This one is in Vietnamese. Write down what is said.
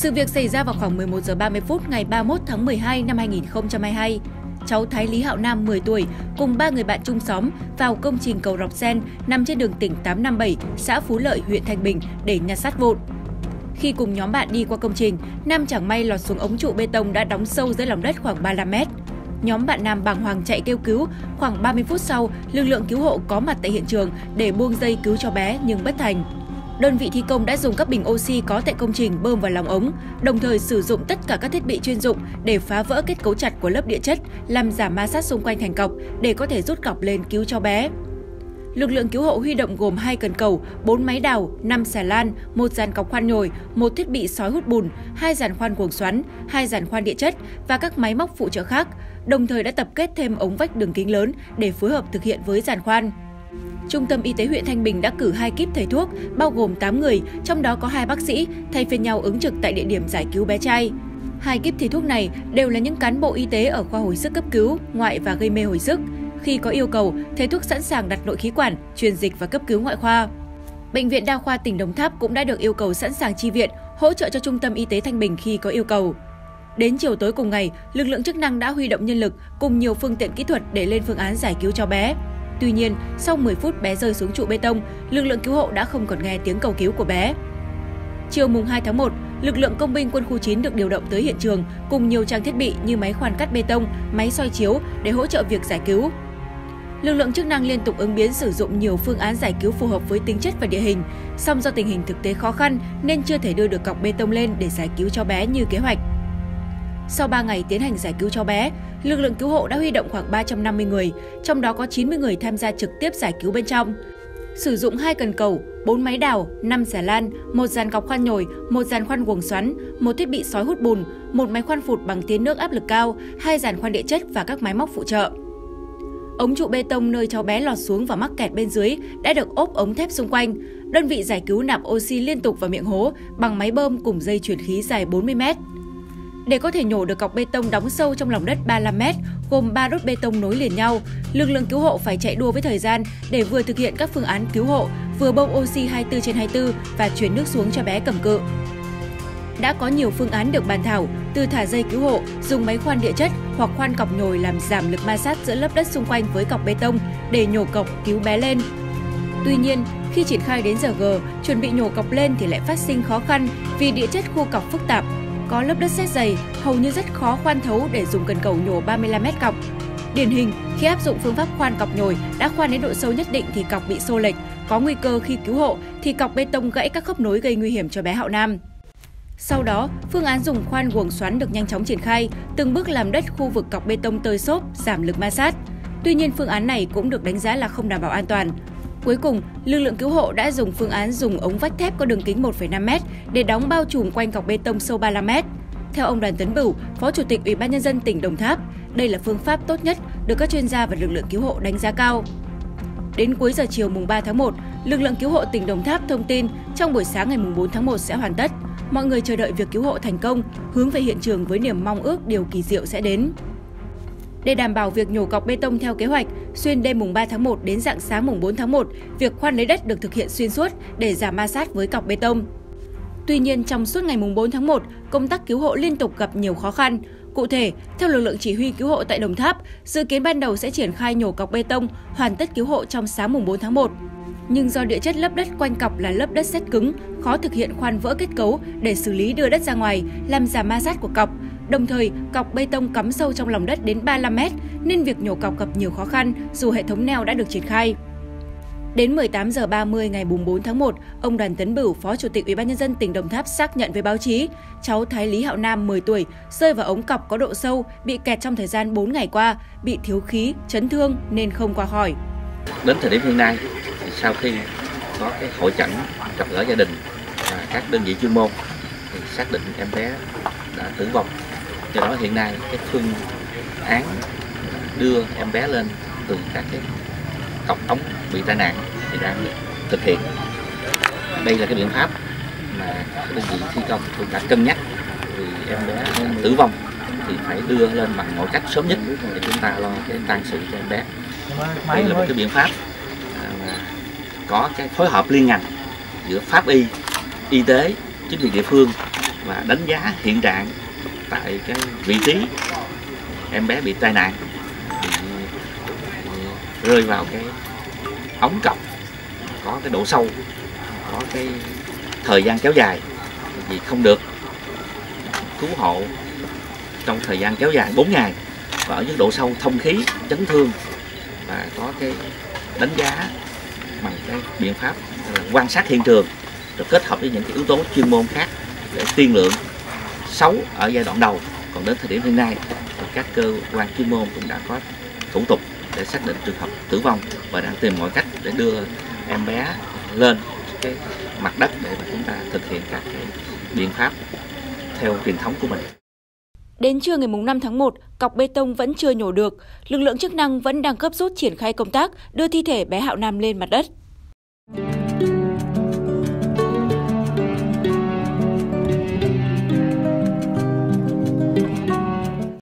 Sự việc xảy ra vào khoảng 11 giờ 30 phút ngày 31 tháng 12 năm 2022. Cháu Thái Lý Hạo Nam 10 tuổi cùng 3 người bạn chung xóm vào công trình cầu Rọc Sen nằm trên đường tỉnh 857, xã Phú Lợi, huyện Thanh Bình để nhặt sắt vụn. Khi cùng nhóm bạn đi qua công trình, Nam chẳng may lọt xuống ống trụ bê tông đã đóng sâu dưới lòng đất khoảng 35 mét. Nhóm bạn Nam bàng hoàng chạy kêu cứu. Khoảng 30 phút sau, lực lượng cứu hộ có mặt tại hiện trường để buông dây cứu cho bé nhưng bất thành. Đơn vị thi công đã dùng các bình oxy có tại công trình bơm vào lòng ống, đồng thời sử dụng tất cả các thiết bị chuyên dụng để phá vỡ kết cấu chặt của lớp địa chất, làm giảm ma sát xung quanh thành cọc để có thể rút cọc lên cứu cho bé. Lực lượng cứu hộ huy động gồm 2 cần cầu, 4 máy đào, 5 xà lan, 1 dàn cọc khoan nhồi, 1 thiết bị sói hút bùn, 2 dàn khoan guồng xoắn, 2 dàn khoan địa chất và các máy móc phụ trợ khác, đồng thời đã tập kết thêm ống vách đường kính lớn để phối hợp thực hiện với dàn khoan. Trung tâm Y tế huyện Thanh Bình đã cử 2 kíp thầy thuốc, bao gồm 8 người, trong đó có 2 bác sĩ, thay phiên nhau ứng trực tại địa điểm giải cứu bé trai. 2 kíp thầy thuốc này đều là những cán bộ y tế ở khoa hồi sức cấp cứu, ngoại và gây mê hồi sức. Khi có yêu cầu, thầy thuốc sẵn sàng đặt nội khí quản, truyền dịch và cấp cứu ngoại khoa. Bệnh viện Đa khoa tỉnh Đồng Tháp cũng đã được yêu cầu sẵn sàng chi viện, hỗ trợ cho Trung tâm Y tế Thanh Bình khi có yêu cầu. Đến chiều tối cùng ngày, lực lượng chức năng đã huy động nhân lực cùng nhiều phương tiện kỹ thuật để lên phương án giải cứu cho bé. Tuy nhiên, sau 10 phút bé rơi xuống trụ bê tông, lực lượng cứu hộ đã không còn nghe tiếng cầu cứu của bé. Chiều mùng 2 tháng 1, lực lượng công binh quân khu 9 được điều động tới hiện trường cùng nhiều trang thiết bị như máy khoan cắt bê tông, máy soi chiếu để hỗ trợ việc giải cứu. Lực lượng chức năng liên tục ứng biến sử dụng nhiều phương án giải cứu phù hợp với tính chất và địa hình, song do tình hình thực tế khó khăn nên chưa thể đưa được cọc bê tông lên để giải cứu cho bé như kế hoạch. Sau 3 ngày tiến hành giải cứu cho bé, lực lượng cứu hộ đã huy động khoảng 350 người, trong đó có 90 người tham gia trực tiếp giải cứu bên trong. Sử dụng 2 cần cầu, 4 máy đào, 5 xà lan, 1 dàn cọc khoan nhồi, 1 dàn khoan guồng xoắn, 1 thiết bị sói hút bùn, 1 máy khoan phụt bằng tiến nước áp lực cao, 2 dàn khoan địa chất và các máy móc phụ trợ. Ống trụ bê tông nơi cháu bé lọt xuống và mắc kẹt bên dưới đã được ốp ống thép xung quanh. Đơn vị giải cứu nạp oxy liên tục vào miệng hố bằng máy bơm cùng dây chuyển khí dài 40 mét. Để có thể nhổ được cọc bê tông đóng sâu trong lòng đất 35 mét, gồm 3 đốt bê tông nối liền nhau, lực lượng cứu hộ phải chạy đua với thời gian để vừa thực hiện các phương án cứu hộ, vừa bơm oxy 24/24 và chuyển nước xuống cho bé cầm cự. Đã có nhiều phương án được bàn thảo, từ thả dây cứu hộ, dùng máy khoan địa chất hoặc khoan cọc nhồi làm giảm lực ma sát giữa lớp đất xung quanh với cọc bê tông để nhổ cọc cứu bé lên. Tuy nhiên, khi triển khai đến giờ G, chuẩn bị nhổ cọc lên thì lại phát sinh khó khăn vì địa chất khu cọc phức tạp. Có lớp đất sét dày, hầu như rất khó khoan thấu để dùng cần cầu nhổ 35 mét cọc. Điển hình, khi áp dụng phương pháp khoan cọc nhồi đã khoan đến độ sâu nhất định thì cọc bị xô lệch, có nguy cơ khi cứu hộ thì cọc bê tông gãy các khớp nối gây nguy hiểm cho bé Hạo Nam. Sau đó, phương án dùng khoan guồng xoắn được nhanh chóng triển khai, từng bước làm đất khu vực cọc bê tông tơi xốp, giảm lực ma sát. Tuy nhiên, phương án này cũng được đánh giá là không đảm bảo an toàn. Cuối cùng, lực lượng cứu hộ đã dùng phương án dùng ống vách thép có đường kính 1,5 m để đóng bao trùm quanh cọc bê tông sâu 35 m. Theo ông Đoàn Tấn Bửu, Phó Chủ tịch Ủy ban Nhân dân tỉnh Đồng Tháp, đây là phương pháp tốt nhất được các chuyên gia và lực lượng cứu hộ đánh giá cao. Đến cuối giờ chiều mùng 3 tháng 1, lực lượng cứu hộ tỉnh Đồng Tháp thông tin trong buổi sáng ngày mùng 4 tháng 1 sẽ hoàn tất. Mọi người chờ đợi việc cứu hộ thành công, hướng về hiện trường với niềm mong ước điều kỳ diệu sẽ đến. Để đảm bảo việc nhổ cọc bê tông theo kế hoạch, xuyên đêm mùng 3 tháng 1 đến rạng sáng mùng 4 tháng 1, việc khoan lấy đất được thực hiện xuyên suốt để giảm ma sát với cọc bê tông. Tuy nhiên, trong suốt ngày mùng 4 tháng 1, công tác cứu hộ liên tục gặp nhiều khó khăn. Cụ thể, theo lực lượng chỉ huy cứu hộ tại Đồng Tháp, dự kiến ban đầu sẽ triển khai nhổ cọc bê tông, hoàn tất cứu hộ trong sáng mùng 4 tháng 1. Nhưng do địa chất lấp đất quanh cọc là lớp đất sét cứng, khó thực hiện khoan vỡ kết cấu để xử lý đưa đất ra ngoài, làm giảm ma sát của cọc. Đồng thời, cọc bê tông cắm sâu trong lòng đất đến 35 mét nên việc nhổ cọc gặp nhiều khó khăn dù hệ thống neo đã được triển khai. Đến 18 giờ 30 ngày 4 tháng 1, ông Đoàn Tấn Bửu, Phó Chủ tịch Ủy ban Nhân dân tỉnh Đồng Tháp xác nhận với báo chí, cháu Thái Lý Hạo Nam 10 tuổi rơi vào ống cọc có độ sâu, bị kẹt trong thời gian 4 ngày qua, bị thiếu khí, chấn thương nên không qua khỏi. Đến thời điểm hiện nay, sau khi có cái hội chẩn gặp gỡ gia đình và các đơn vị chuyên môn thì xác định em bé đã tử vong. Do đó hiện nay cái phương án đưa em bé lên từ các cái cọc ống bị tai nạn thì đang thực hiện. Đây là cái biện pháp mà các đơn vị thi công cũng đã cân nhắc, vì em bé tử vong thì phải đưa lên bằng mọi cách sớm nhất để chúng ta lo cái tang sự cho em bé. Đây là một cái biện pháp có cái phối hợp liên ngành giữa pháp y, y tế, chính quyền địa phương và đánh giá hiện trạng tại cái vị trí em bé bị tai nạn, bị rơi vào cái ống cọc có cái độ sâu, có cái thời gian kéo dài vì không được cứu hộ trong thời gian kéo dài 4 ngày và ở những độ sâu thông khí, chấn thương, và có cái đánh giá bằng cái biện pháp là quan sát hiện trường rồi kết hợp với những cái yếu tố chuyên môn khác để tiên lượng xấu ở giai đoạn đầu. Còn đến thời điểm hiện nay thì các cơ quan chuyên môn cũng đã có thủ tục để xác định trường hợp tử vong và đang tìm mọi cách để đưa em bé lên cái mặt đất để mà chúng ta thực hiện các cái biện pháp theo truyền thống của mình. Đến trưa ngày 5 tháng 1, cọc bê tông vẫn chưa nhổ được, lực lượng chức năng vẫn đang gấp rút triển khai công tác đưa thi thể bé Hạo Nam lên mặt đất.